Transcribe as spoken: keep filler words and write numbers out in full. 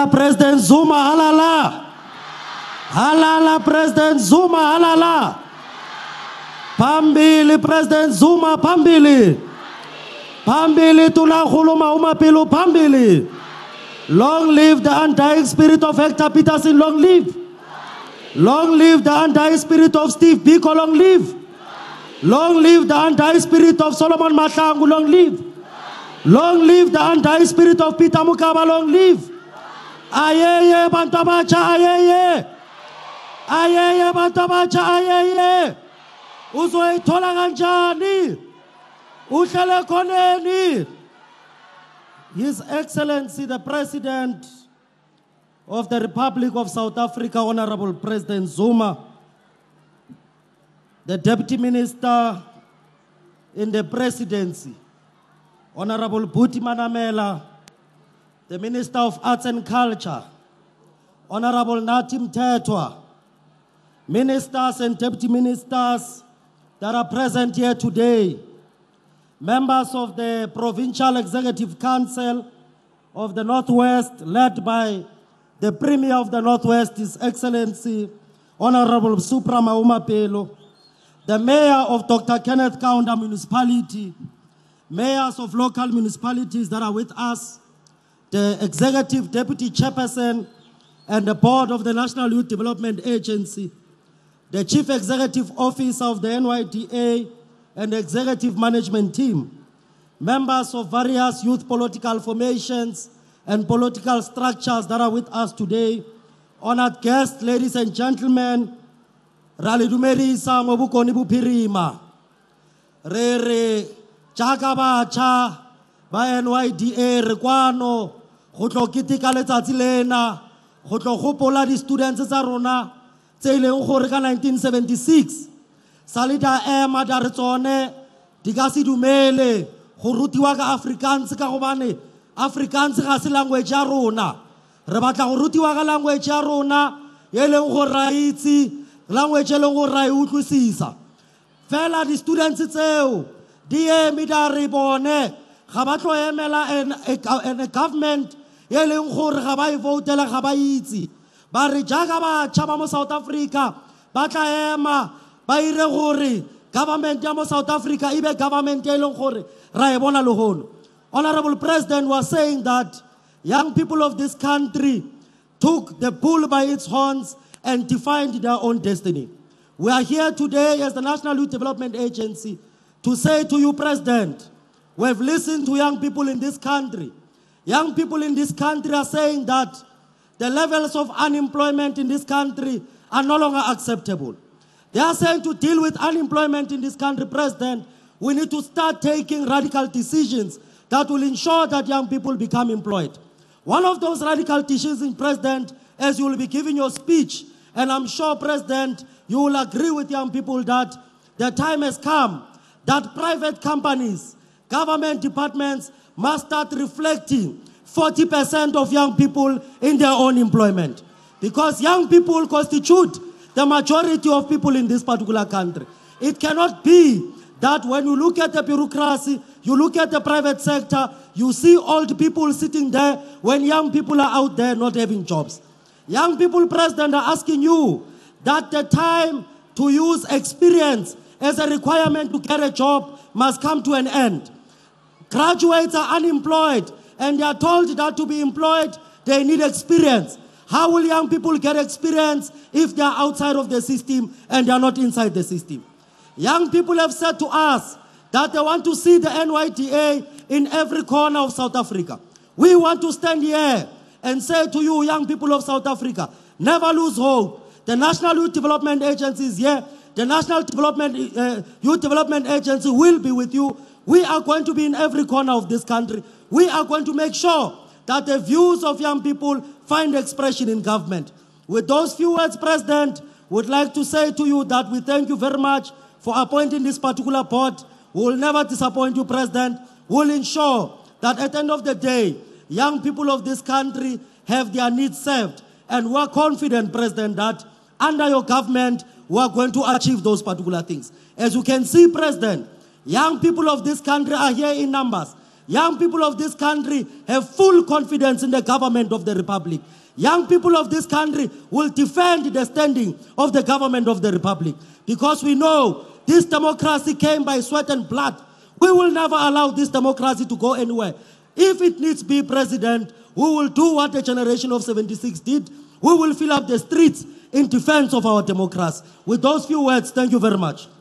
President Zuma, halala. Halala, President Zuma, halala. Pambili, President Zuma, pambili. Pambili, tunakhuluma umapilu, pambili. Long live the undying spirit of Hector Peterson, long live. Long live the undying spirit of Steve Biko, long live. Long live the undying spirit of Solomon Mahlangu, long live. Long live the undying spirit of Peter Mukaba, long live. Ayeye bantu abatsha, ayeye. Ayeye bantu abatsha, ayeye. Uzoyithola kanjani? Uhlele khoneni? His Excellency the President of the Republic of South Africa, Honorable President Zuma, the Deputy Minister in the Presidency, Honorable Bhuti Manamela, the Minister of Arts and Culture, Honorable Nathi Mthethwa, Ministers and Deputy Ministers that are present here today, members of the Provincial Executive Council of the Northwest, led by the Premier of the Northwest, His Excellency, Honorable Supra Mahumapelo, the Mayor of Doctor Kenneth Kaunda Municipality, mayors of local municipalities that are with us, the Executive Deputy Chairperson and the Board of the National Youth Development Agency, the Chief Executive Officer of the N Y D A and the Executive Management Team, members of various youth political formations and political structures that are with us today, honored guests, ladies and gentlemen, Rally Dumerisa Mobukoni Bupirima, Rere Chakabacha, ba N Y D A Rekwano, Hotlo Kitika Letsatsi lena, Hotlo Hopola di students tsa rona tse ileng gore ka nineteen seventy-six Salida ema da re tsone di ka se dumele go rutiwa ka Afrikaans ka gobane Afrikaans ga se language ya rona, re batla go rutiwa ka language ya rona ye leng go ra itse language e leng go ra e utlwisisa. Fela di students tseo di eme da re bone ga ba tlo emela en government ye leng gore ga ba e votela ga ba itse ba re jaaka ba tšhaba mo South Africa ba tla ema ba ire gore government ya mo South Africa e be government e leng gore ra e bona le hono. Honorable President was saying that young people of this country took the bull by its horns and defined their own destiny. We are here today as the National Youth Development Agency to say to you, President, we have listened to young people in this country. Young people in this country are saying that the levels of unemployment in this country are no longer acceptable. They are saying to deal with unemployment in this country, President, we need to start taking radical decisions that will ensure that young people become employed. One of those radical decisions, President, as you will be giving your speech, and I'm sure, President, you will agree with young people that the time has come that private companies, government departments must start reflecting forty percent of young people in their own employment. Because young people constitute the majority of people in this particular country. It cannot be that when you look at the bureaucracy, you look at the private sector, you see old people sitting there when young people are out there not having jobs. Young people, President, are asking you that the time to use experience as a requirement to get a job must come to an end. Graduates are unemployed and they are told that to be employed, they need experience. How will young people get experience if they are outside of the system and they are not inside the system? Young people have said to us that they want to see the N Y D A in every corner of South Africa. We want to stand here and say to you, young people of South Africa, never lose hope. The National Youth Development Agency is here. The National Development, uh, Youth Development Agency will be with you. We are going to be in every corner of this country. We are going to make sure that the views of young people find expression in government. With those few words, President, would like to say to you that we thank you very much for appointing this particular board. We will never disappoint you, President. We will ensure that at the end of the day, young people of this country have their needs served. And we are confident, President, that under your government, we are going to achieve those particular things. As you can see, President, young people of this country are here in numbers. Young people of this country have full confidence in the government of the Republic. Young people of this country will defend the standing of the government of the Republic, because we know this democracy came by sweat and blood. We will never allow this democracy to go anywhere. If it needs to be president, we will do what the generation of seventy-six did. We will fill up the streets in defense of our democracy. With those few words, thank you very much.